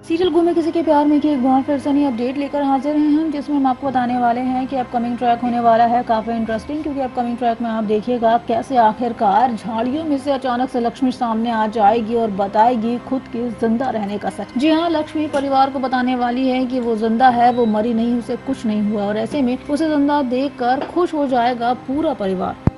Serial गुम है किसी के प्यार में की एक बार फिर से नई अपडेट लेकर हाजिर हैं हम, जिसमें हम आपको बताने वाले हैं कि अपकमिंग ट्रैक होने वाला है काफ़ी इंटरेस्टिंग। क्योंकि अपकमिंग ट्रैक में आप देखिएगा कैसे आखिरकार झाड़ियों में से अचानक से लक्ष्मी सामने आ जाएगी और बताएगी खुद के जिंदा रहने का सच। जी हाँ, लक्ष्मी परिवार को बताने वाली है कि वो जिंदा है, वो मरी नहीं, उसे कुछ नहीं हुआ और ऐसे में उसे जिंदा देख कर खुश हो जाएगा पूरा परिवार।